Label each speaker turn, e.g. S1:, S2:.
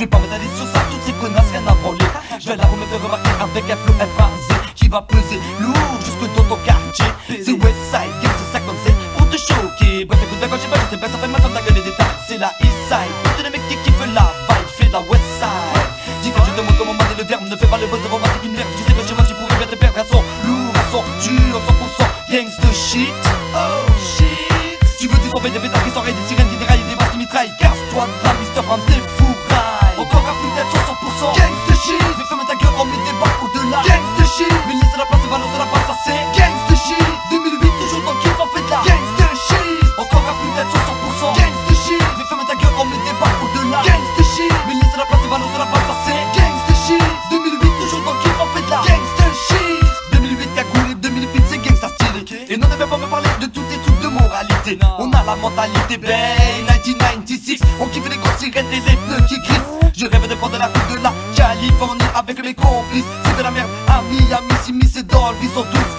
S1: vais pas m'étaler sur ça, toutes ces connasses rien à branler. Je vais là pour me faire remarquer avec un flow phrasé qui va peser lourd jusque dans ton quartier. C'est Westside Gang, c'est ça comme c'est pour te choquer. Bref écoute bien quand j'ai pas, je sais pas, ça fait mal dans ta gueule et des tas. C'est la Eastside, tous les mecs qui kiffent la vibe, fait la Westside. Dis-toi, je demande comment manger le verbe, ne fais pas le buzz de romantique une merde. Tu sais que chez moi tu pourrais bien te perdre à son lourd, à son dur, 100% gangsta shit. Oh shit. Tu veux du son des pétards qui s'enraillent, des sirènes qui déraillent, des basses qui mitraillent. Casse-toi de la Mr. Rams, des fourrailles. Encore un plus d'être sur 100% gangsta shit. Je ferme ta gueule en mets des barres au-delà. Gangsta shit. Mais laisse la place et balance la balle, ça c'est gangsta shit. 2008 toujours dans le kiff, on fait de la gangsta shit. Encore un plus d'être sur 100% gangsta shit. Je ferme ta gueule en mets des barres au-delà. Gangsta shit. Mais laisse la place et balance la balle, ça c'est gangsta shit. 2008 toujours dans le kiff, on fait de la gangsta shit. 2008 cagoule, 2008 c'est gangsta stylé. Et non, ne vais pas me parler de toutes les trucs de moralité. On a la mentalité bae, 1996. On kiffe les grosses sirènes et les pneus qui griffent. Je rêve de prendre la route de la Californie avec mes complices. C'est de la merde à Miami, si c'est dans le vie, sont tous